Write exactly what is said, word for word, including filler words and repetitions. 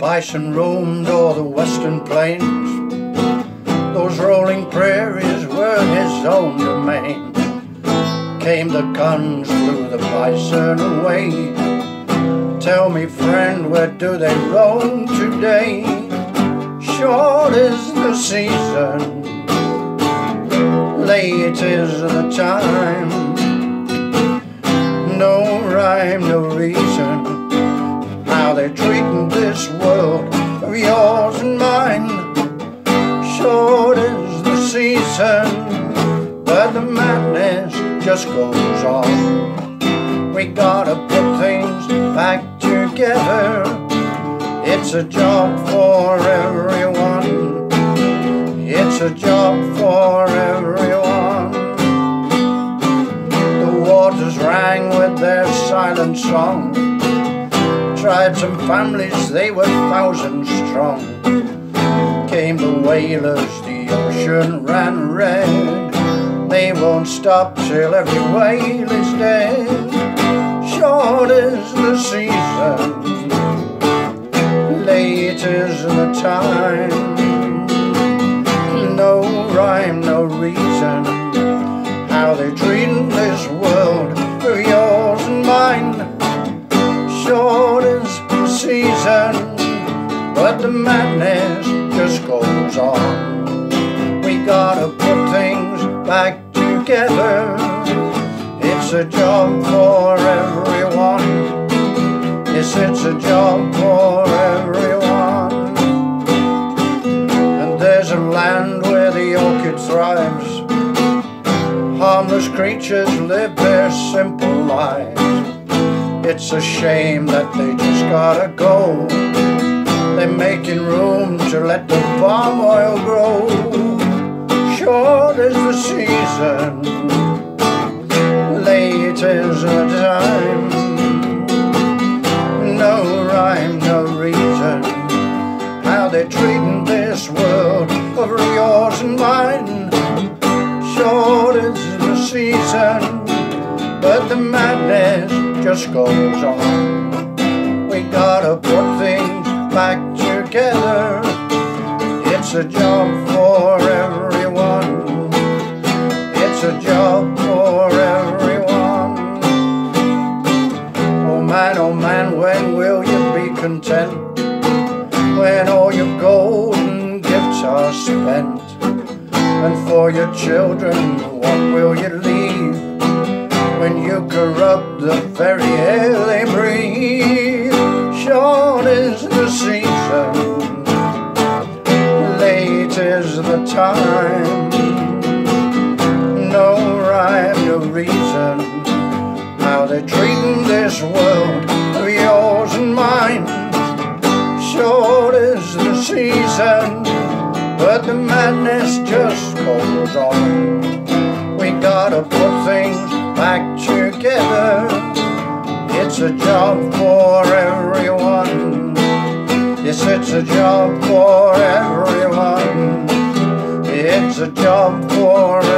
bison roamed o'er the western plains. Those rolling prairies were his own domain. Came the guns, blew the bison away. Tell me, friend, where do they roam today? Short is the season, late is the time. No rhyme, no reason, how they're treating this world of yours and mine. Short is the season, but the madness just goes on. We gotta put things back together. It's a job for everyone. It's a job for everyone. The waters rang with their silent song. Tribes and families, they were thousands strong. Came the whalers, the ocean ran red. They won't stop till every whale is dead. Short is the season, late is the time. No rhyme, no reason, how they're treating this world of yours and mine. Short is the season, but the madness just goes on. We gotta put things back together. It's a job for everyone. Yes, it's a job for everyone. And there's a land where the orchid thrives. Harmless creatures live their simple lives. It's a shame that they just gotta go. They're making room to let the palm oil grow. Short is the season, late is the time. No rhyme, no reason, how they're treating this world of yours and mine. Short is the season, but the madness just goes on. We gotta put things back together. It's a job for everyone. It's a job for everyone. Oh man, oh man, when will you be content? When all your golden gifts are spent? And for your children, what will you leave? When you corrupt the very air they breathe. Short is the season, late is the time. No rhyme, no reason, how they're treating this world of yours and mine. Short is the season, but the madness just goes on. We gotta put things back together. It's a job for everyone. Yes, it's a job for everyone. It's a job for everyone.